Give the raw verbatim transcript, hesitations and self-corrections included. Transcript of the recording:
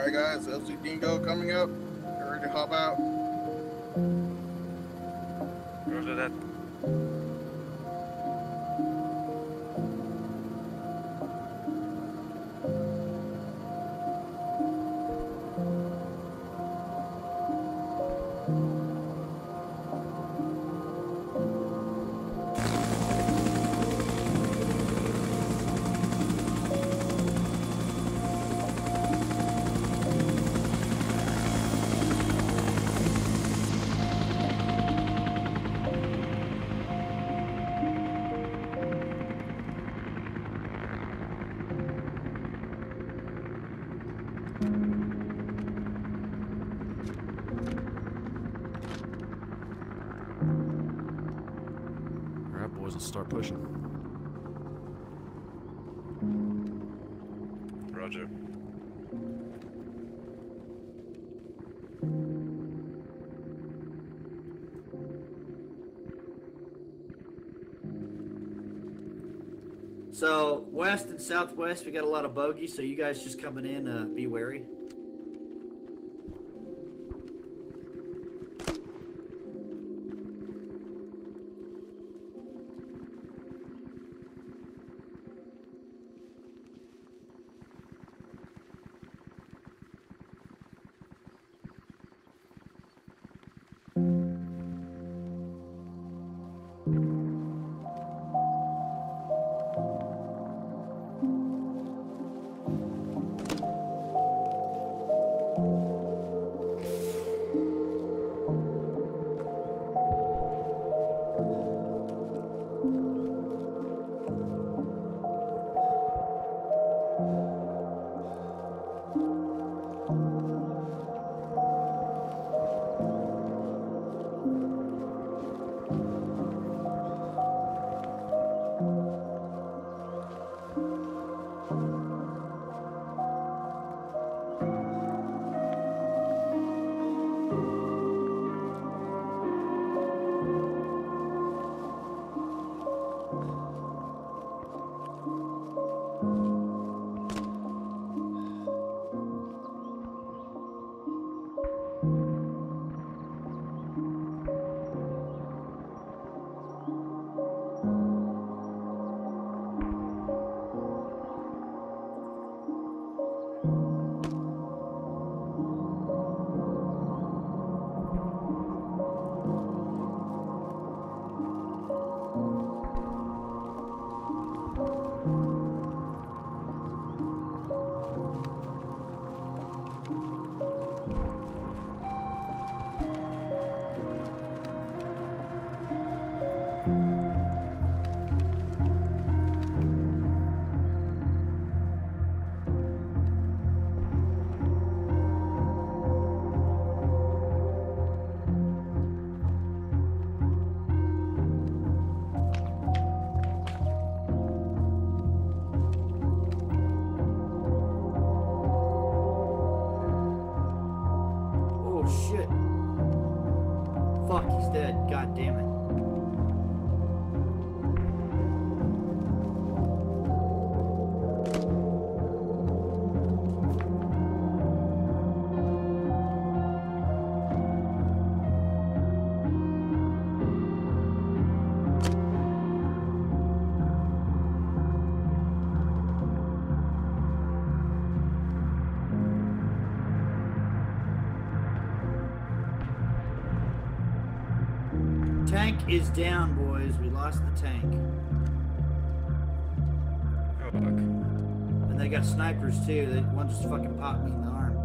Alright guys, L C Dingo coming up. Get ready to hop out. Roger that. Alright, boys, let's start pushing. Roger. So west and southwest, we got a lot of bogeys. So you guys just coming in, uh, be wary. Fuck, he's dead. God damn it. Tank is down, boys. We lost the tank. Oh, fuck. And they got snipers too. They, one just fucking popped me in the arm.